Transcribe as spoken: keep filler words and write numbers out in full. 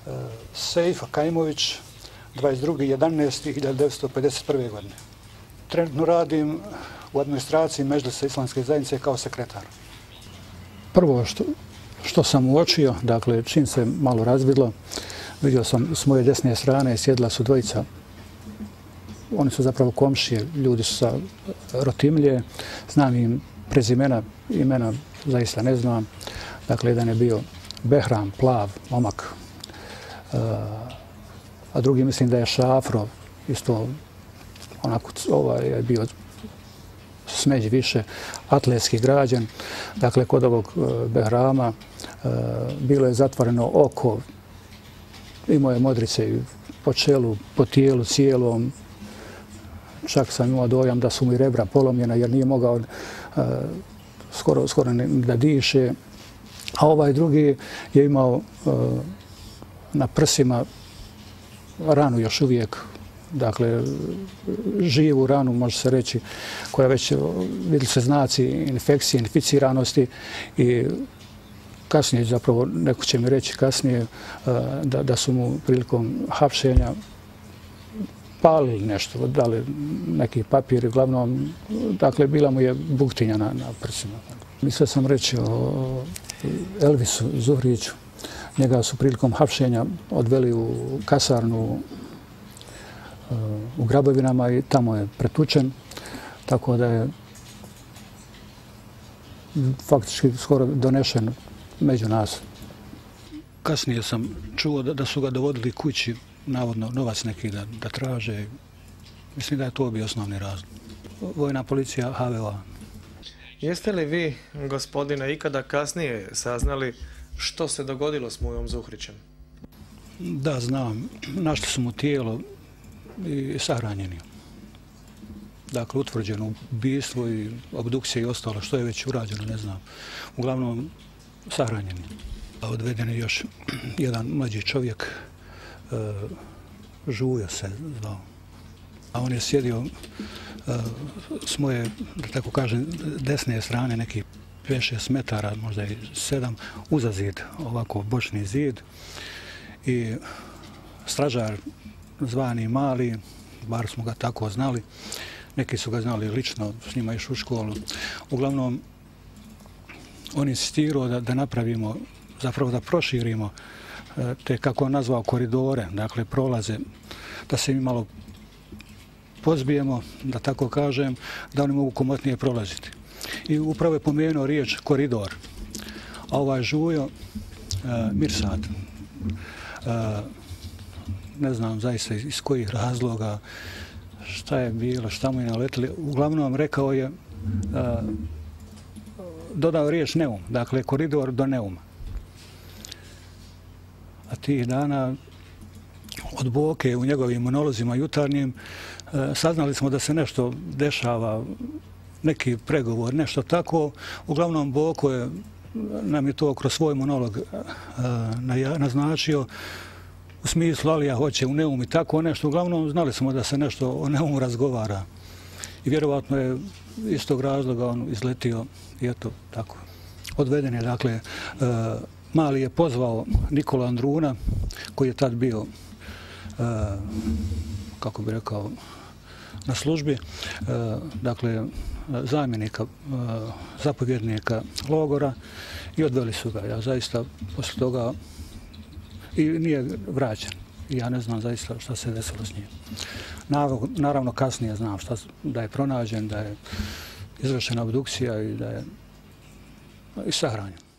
Sejf Kajmović, dvadeset drugi jedanaesti hiljade devetsto pedeset prve. godine. Trenutno radim u administraciji Medžlisa islamske zajednice kao sekretar. Prvo što, što sam uočio, dakle, čim se malo razvidlo, vidio sam s moje desne strane sjedila su dvojica. Oni su zapravo komšije, ljudi su sa Rotimlje, znam im prezimena, imena zaista ne znam. Dakle, jedan je bio Behram, plav, momak, a drugi mislim da je Šafro, isto onako ovaj je bio smeđi više, atletski građen. Dakle, kod ovog Behrama bilo je zatvoreno oko, imao je modrice po čelu, po tijelu cijelom. Čak sam imao dojam da su mu i rebra polomljena jer nije mogao skoro, skoro da diše. A ovaj drugi je imao na prsima ranu još uvijek, dakle, živu ranu, može se reći, koja već, vidjeli se znaci infekcije, inficiranosti i kasnije, zapravo, neko će mi reći kasnije da, da su mu prilikom hapšenja palili nešto, dali neki papir, uglavnom, dakle, bila mu je buktinja na, na prsima. Mislio sam reći o Elvisu Zuhriću. Njega su prilikom hapšenja odveli u kasarnu u Grabovinama i tamo je pretučen, tako da je faktički skoro donešen među nas. Kasnije sam čuo da, da su ga dovodili kući, navodno novac neki da, da traže. Mislim da je to bio osnovni razlog. Vojna policija ha ve o. Jeste li vi, gospodine, ikada kasnije saznali što se dogodilo s Mujom Zuhrićem? Da, znam. Našli su mu tijelo i sahranjeni. Dakle, utvrđeno ubistvo i obdukcija i ostalo. Što je već urađeno, ne znam. Uglavnom, sahranjeni. Odveden je još jedan mlađi čovjek, Žujo se zvao. A on je sjedio s moje, da tako kažem, desne strane, neki pet šest metara, možda i sedam, uza zid, ovako bočni zid. I stražar zvani Mali, bar smo ga tako znali, neki su ga znali lično, s njima išli u školu. Uglavnom, on insistirao da, da napravimo, zapravo da proširimo te, kako on nazvao, koridore, dakle prolaze, da se mi malo pozbijemo, da tako kažem, da oni mogu komotnije prolaziti. I upravo je pomenuo riječ koridor. A ovaj Žujo, Mirsad, ne znam zaista iz kojih razloga, šta je bilo, šta mu je naletili. Uglavnom rekao je, dodao riječ Neum, dakle koridor do Neuma. A tih dana od Boke u njegovim monolozima jutarnjim saznali smo da se nešto dešava, neki pregovor, nešto tako. Uglavnom Boko je, nam je to kroz svoj monolog naznačio u smislu Alija hoće u Neum i tako nešto. Uglavnom znali smo da se nešto o Neumu razgovara. I vjerovatno je iz tog razloga on izletio i eto tako. Odveden je, dakle, Mali je pozvao Nikola Andruna, koji je tad bio, kako bi rekao, na službi, dakle, zamjenika zapovjednika logora i odveli su ga. Ja zaista posle toga i nije vraćen. Ja ne znam zaista šta se desilo s njim. Naravno, kasnije znam šta, da je pronađen, da je izvršena obdukcija i da je i sahranjen.